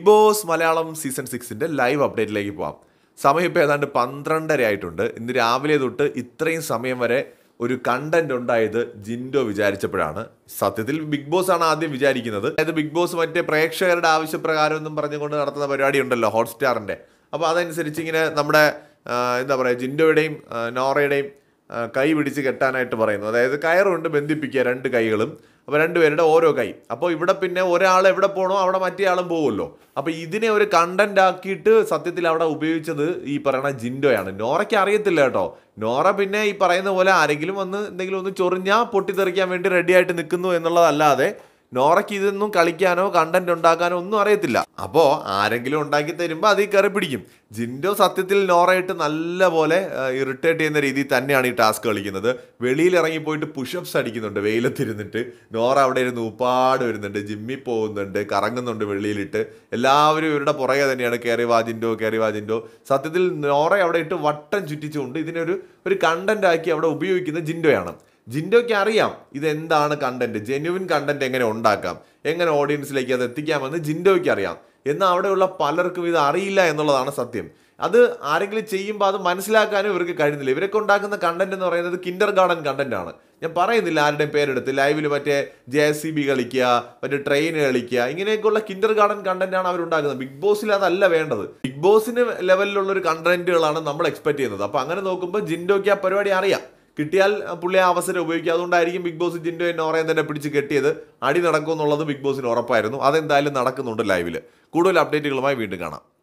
Boss Malayalam season 6ന്റെ live അപ്ഡേറ്റിലേക്ക് പോവാം. സമയം ഇപ്പോൾ ഏതാണ്ട് 12:30 ആയിട്ടുണ്ട്. ഇന്ന് രാവിലെ തൊട്ട് ഇത്രയും സമയം വരെ ഒരു കണ്ടന്റ് ഉണ്ടായത് ജിൻഡോ വിചാരിച്ചപ്പോഴാണ്. സത്യത്തിൽ ബിഗ് ബോസ് ആണ് ആദ്യം വിചാരിക്കുന്നത്. അതായത് ബിഗ് ബോസ് മറ്റേ പ്രേക്ഷകരുടെ ആവശ്യപ്രകാരം എന്നും പറഞ്ഞുകൊണ്ട് നടത്തുന്ന പരിപാടി ഉണ്ടല്ലോ ഹോട്ട്സ്റ്റാറിന്റെ. അപ്പോൾ അതനുസരിച്ച് ഇങ്ങനെ നമ്മുടെ എന്താ പറയുക, ജിൻഡോയുടെയും നോറയുടെയും കൈ പിടിച്ച് കെട്ടാനായിട്ട് പറയുന്നു. അതായത് കയറുകൊണ്ട് ബന്ധിപ്പിക്കുക രണ്ട് കൈകളും. അപ്പോൾ രണ്ടുപേരുടെ ഓരോ കൈ. അപ്പോൾ ഇവിടെ പിന്നെ ഒരാൾ എവിടെ പോകണോ അവിടെ മറ്റേ ആളും പോകുമല്ലോ. അപ്പോൾ ഇതിനെ ഒരു കണ്ടന്റ് ആക്കിയിട്ട് സത്യത്തിൽ അവിടെ ഉപയോഗിച്ചത് ഈ പറയുന്ന ജിൻഡോയാണ്. നോറയ്ക്ക് അറിയത്തില്ല കേട്ടോ. നോറ പിന്നെ ഈ പറയുന്ന പോലെ ആരെങ്കിലും വന്ന് എന്തെങ്കിലും ഒന്ന് ചൊറിഞ്ഞാൽ പൊട്ടിത്തെറിക്കാൻ വേണ്ടി റെഡി ആയിട്ട് നിൽക്കുന്നു എന്നുള്ളതല്ലാതെ നോറയ്ക്ക് ഇതൊന്നും കളിക്കാനോ കണ്ടന്റ് ഉണ്ടാക്കാനോ ഒന്നും അറിയത്തില്ല. അപ്പോൾ ആരെങ്കിലും ഉണ്ടാക്കി തരുമ്പോൾ അതിൽ കയറി പിടിക്കും. ജിൻഡോ സത്യത്തിൽ നോറയായിട്ട് നല്ല പോലെ ഇറിറ്റേറ്റ് ചെയ്യുന്ന രീതിയിൽ തന്നെയാണ് ഈ ടാസ്ക് കളിക്കുന്നത്. വെളിയിൽ ഇറങ്ങിപ്പോയിട്ട് പുഷപ്സ് അടിക്കുന്നുണ്ട് വെയിലത്തിരുന്നിട്ട്. നോറ അവിടെ ഇരുന്ന് ഉപ്പാട് വരുന്നുണ്ട്, ജിമ്മിൽ പോകുന്നുണ്ട്, കറങ്ങുന്നുണ്ട് വെളിയിലിട്ട്. എല്ലാവരും ഇവരുടെ പുറകെ തന്നെയാണ് കയറി വാ ജിൻഡോ, കയറി വാ ജിൻഡോ. സത്യത്തിൽ നോറ അവിടെ ഇട്ട് വട്ടം ചുറ്റിച്ചുകൊണ്ട് ഇതിനൊരു കണ്ടന്റ് ആക്കി അവിടെ ഉപയോഗിക്കുന്ന ജിൻഡോയാണ്. ജിൻഡോയ്ക്ക് അറിയാം ഇതെന്താണ് കണ്ടന്റ്, ജെന്യുവിൻ കണ്ടന്റ് എങ്ങനെ ഉണ്ടാക്കാം, എങ്ങനെ ഓഡിയൻസിലേക്ക് അത് എത്തിക്കാമെന്ന് ജിൻഡോയ്ക്ക് അറിയാം. എന്നാൽ അവിടെയുള്ള പലർക്കും ഇത് അറിയില്ല എന്നുള്ളതാണ് സത്യം. അത് ആരെങ്കിലും ചെയ്യുമ്പോൾ അത് മനസ്സിലാക്കാനും ഇവർക്ക് കഴിയുന്നില്ല. ഇവരൊക്കെ ഉണ്ടാക്കുന്ന കണ്ടന്റ് എന്ന് പറയുന്നത് കിൻഡർ ഗാർഡൻ കണ്ടന്റ് ആണ്. ഞാൻ പറയുന്നില്ല ആരുടെയും പേരെടുത്ത്. ലൈവിൽ മറ്റേ JCB കളിക്കുക, മറ്റേ ട്രെയിൻ കളിക്കുക, ഇങ്ങനെയൊക്കെയുള്ള കിൻഡർ ഗാർഡൻ കണ്ടന്റ് ആണ് അവരുണ്ടാക്കുന്നത്. ബിഗ് ബോസിൽ അതല്ല വേണ്ടത്. ബിഗ് ബോസിന് ലെവലിലുള്ള ഒരു കണ്ടന്റുകളാണ് നമ്മൾ എക്സ്പെക്ട് ചെയ്യുന്നത്. അപ്പോൾ അങ്ങനെ നോക്കുമ്പോൾ ജിൻഡോയ്ക്ക് ആ പരിപാടി അറിയാം. കിട്ടിയാൽ പുള്ളി ആ അവസരം ഉപയോഗിക്കുക. അതുകൊണ്ടായിരിക്കും ബിഗ് ബോസ് ജിൻഡോയെ നോറയും തന്നെ പിടിച്ച് കെട്ടിയത്. അടി നടക്കും എന്നുള്ളത് ബിഗ് ബോസിന് ഉറപ്പായിരുന്നു. അതെന്തായാലും നടക്കുന്നുണ്ട് ലൈവിൽ. കൂടുതൽ അപ്ഡേറ്റുകളുമായി വീണ്ടും കാണാം.